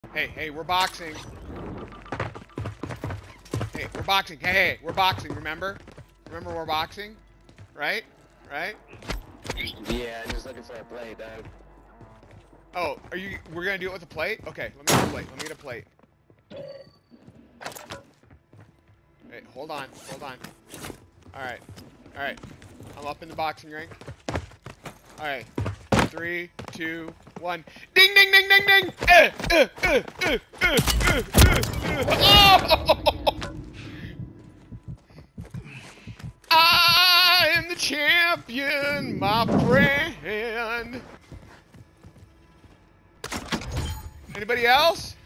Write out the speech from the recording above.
Hey, we're boxing. Hey, we're boxing. Hey, we're boxing, remember? Remember we're boxing? Right? Right? Yeah, I'm just looking for a plate, dog. Oh, we're gonna do it with a plate? Okay, let me get a plate. Let me get a plate. Wait, hold on. Alright. I'm up in the boxing rink. Alright. 3, 2, 1. Ding, ding, ding, ding, ding! Oh! I am the champion, my friend. Anybody else?